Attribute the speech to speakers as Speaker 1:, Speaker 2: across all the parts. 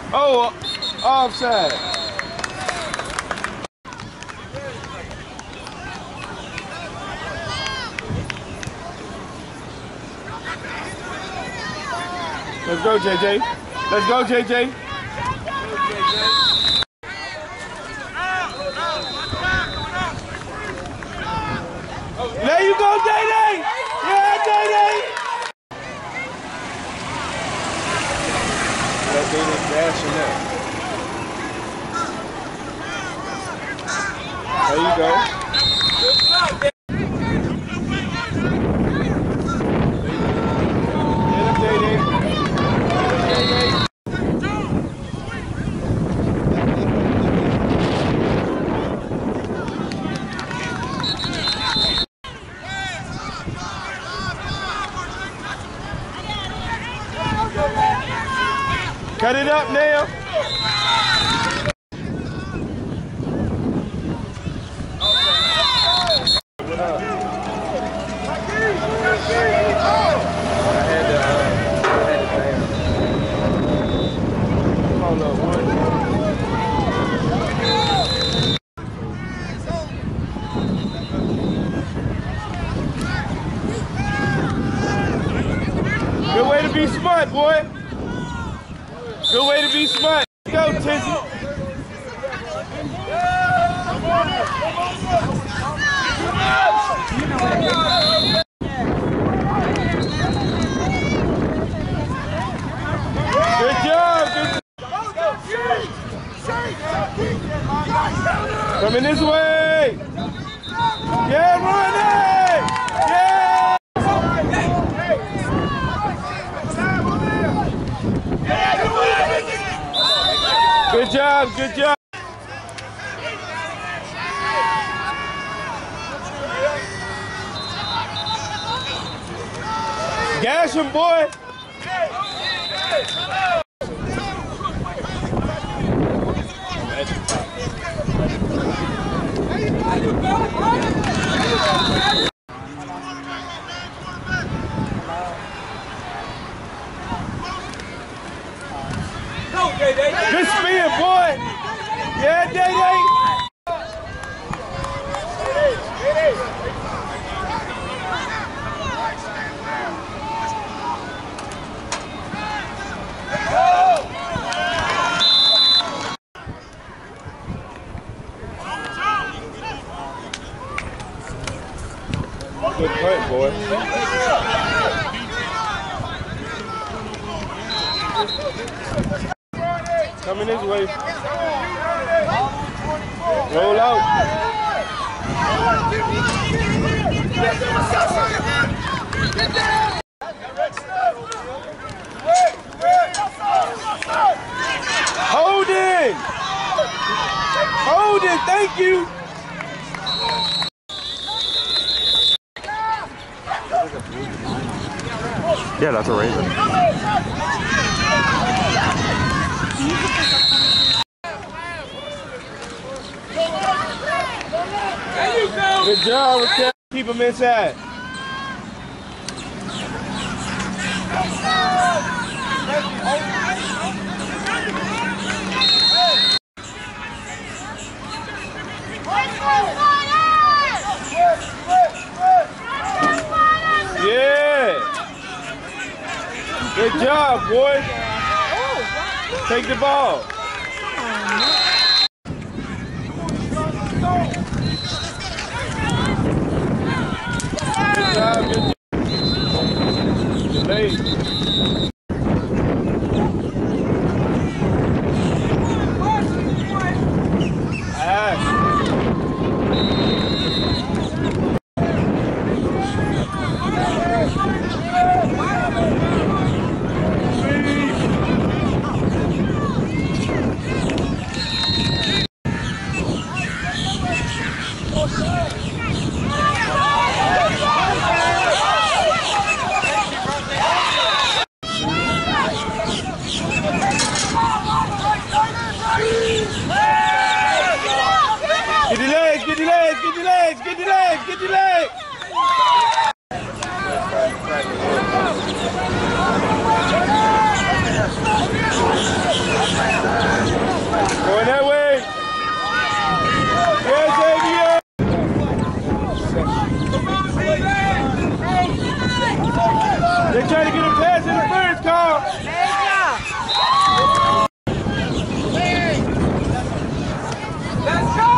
Speaker 1: Oh, offside. Let's go, JJ. Let's go, JJ. There you go, JJ. Yeah, JJ. That JJ dashing up. There you go. Cut it up now. What up? I had to down. Hold up, one. Good way to be smart, boy. Good way to be smart. Go, Tizzy. Good job. Coming this way. Yeah, run it. Yeah. Good job, good job. Gash him, boy. Good spin, boy. Yeah, Day-Day. Good punt, boy. Coming this way. Roll out. Hold it. Hold it. Thank you.
Speaker 2: Yeah, that's a Raven.
Speaker 1: Good job, Raquel. Keep him inside. Yeah. Good job, boy. Take the ball. Good job, good job. Delayed. Get your leg! Going that way. Yeah, Xavier. They're trying to get him past interference call. Let's go!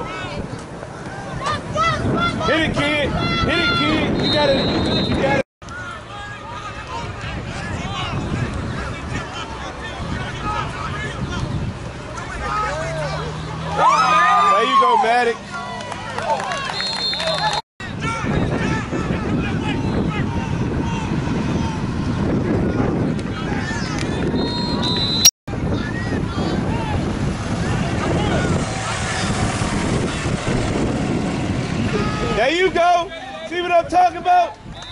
Speaker 1: Hit it, kid. Hit it, kid. You got it. You got it. There you go, Maddox. There you go. See what I'm talking about?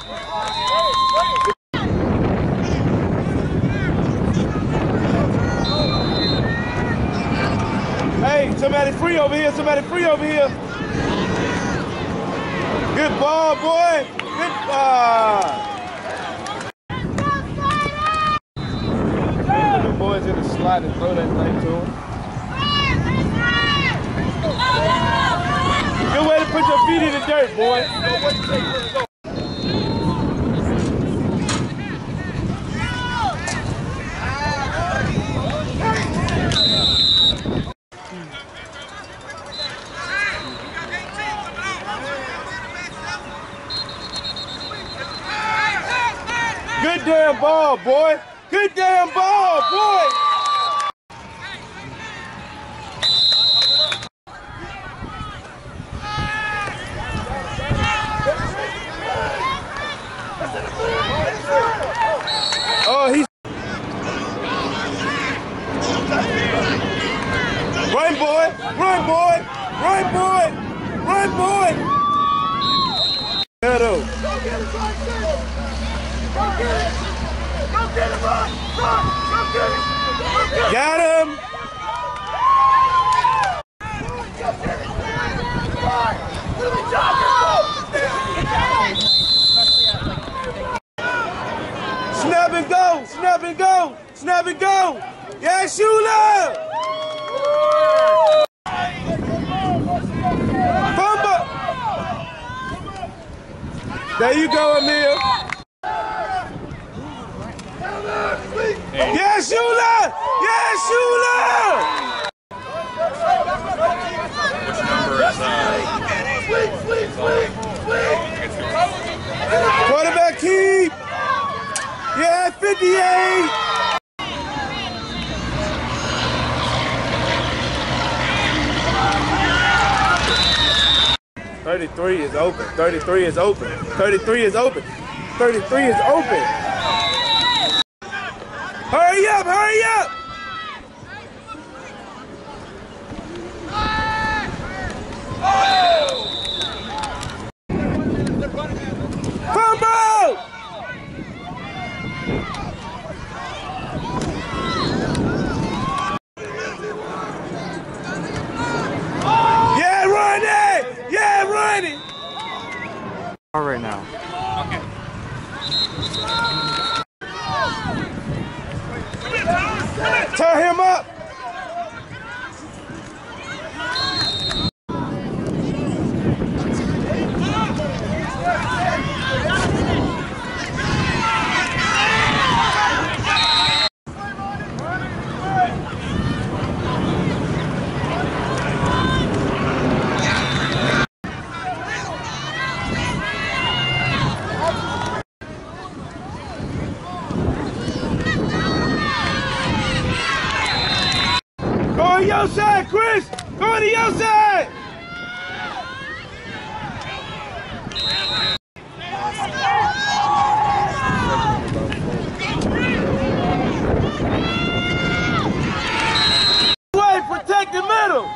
Speaker 1: Hey, somebody free over here. Somebody free over here. Good ball, boy. Good ball. Put the boys in the slot and throw that thing to them. Good way to put your feet in the dirt, boy. Good damn ball, boy. Good damn ball, boy. Oh, he's run, boy. Run, boy. Run, boy. Run, boy. Go get it, run! Run! Go get it! Got him! Snap and go! Snap and go! Snap and go! Yeah, Shula! Fumble! There you go, Amir. Yeah, Shula! Yeah, Shula!
Speaker 2: Which number is
Speaker 1: Quarterback keep! Yeah, 58! $33 is open. 33 is open. 33 is open. 33 is open. Hurry up! Hurry up! Fumble! Yeah, run it! Yeah, run it!
Speaker 3: Right now.
Speaker 2: Okay.
Speaker 1: Turn him up! Go on your side, Chris! Go on to your side! Way, protect the middle!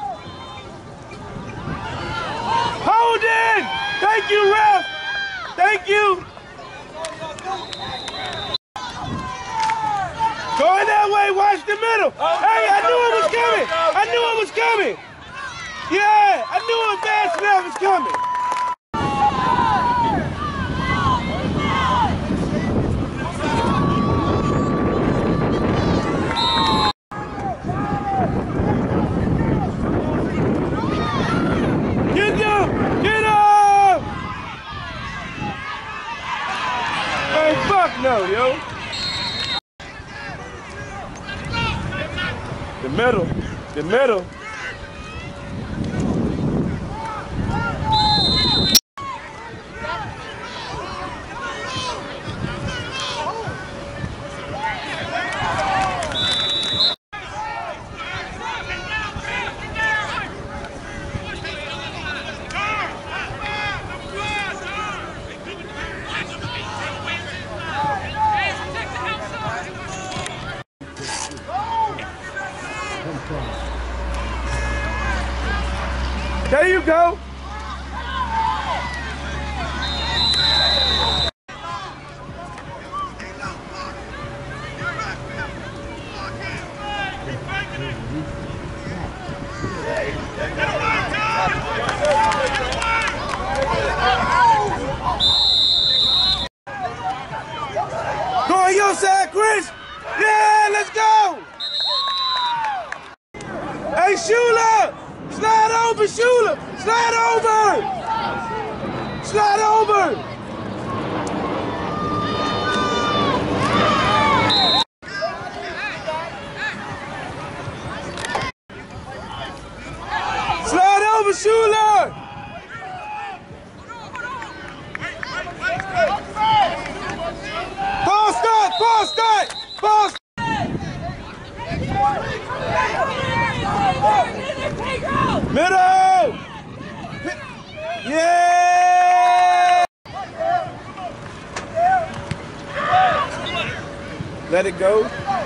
Speaker 1: Hold in! Thank you, ref! Thank you! Going that way, watch the middle! Hey, I knew it was coming! I knew it was coming! Yeah, I knew it fast enough was coming! middle. There you go. Go on your side, Chris. Yeah, let's go. Hey, Shula. Slide over, Shula! Slide over! Slide over! Slide over, Shula! Ball start! Ball start! Ball start! Middle! Yeah! Let it go.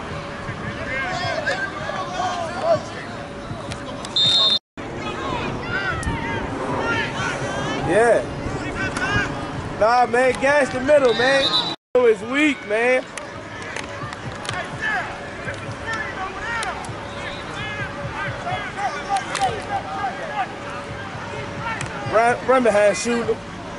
Speaker 1: Yeah. Nah, man, gas the middle, man. It's weak, man. Run behind Shula.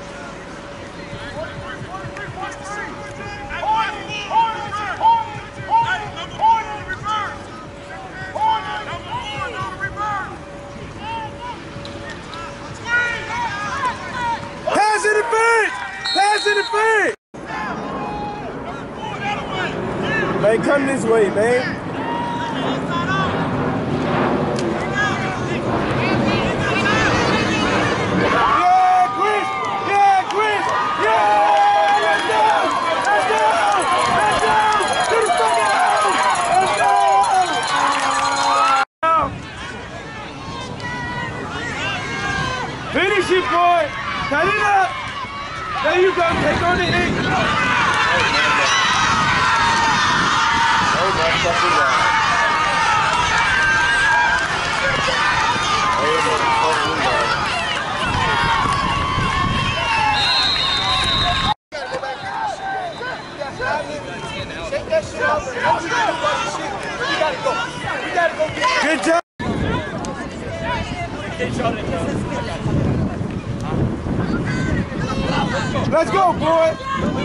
Speaker 1: Pass interference! Pass interference! Man, come this way, man. Finish it, boy. Cut it up. There you go. Take on the hit.
Speaker 4: Shake that shit off. We gotta go.
Speaker 1: Good job. Let's go, boy.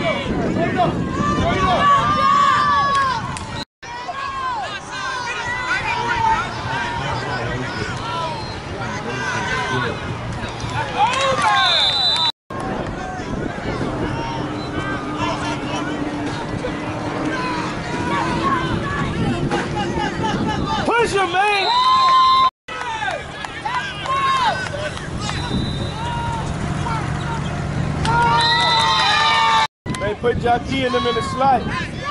Speaker 1: Push him, man. They put Jackie and them in the slide.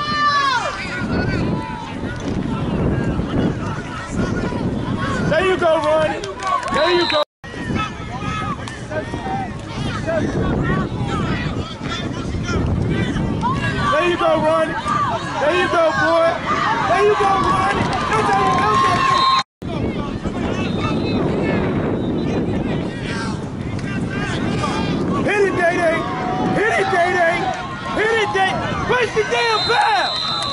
Speaker 1: There you go, Ronnie. There you go. There you go, Ronnie. There you go, boy. There you go, Ronnie. Hit it, Day-Day. Hit it, Day-Day. Hit it, Day. Push the damn bell.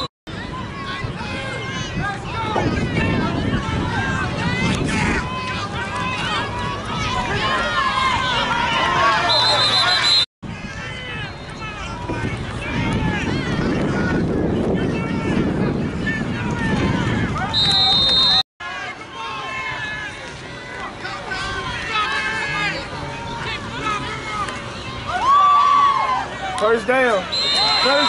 Speaker 1: First down. First.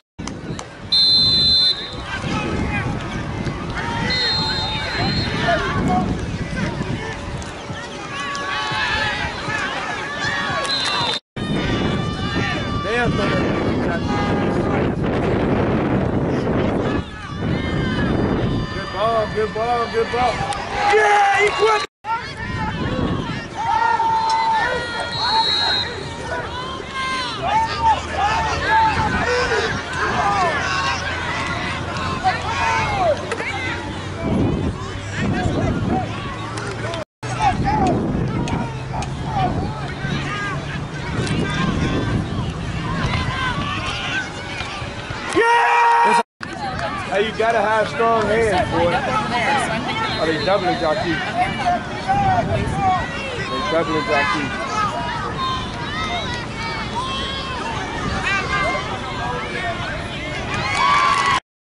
Speaker 1: ball, good ball. Yeah, he quit. Hey, you gotta have strong hands, boy. Oh, they doubling jockey. They doubling jockey.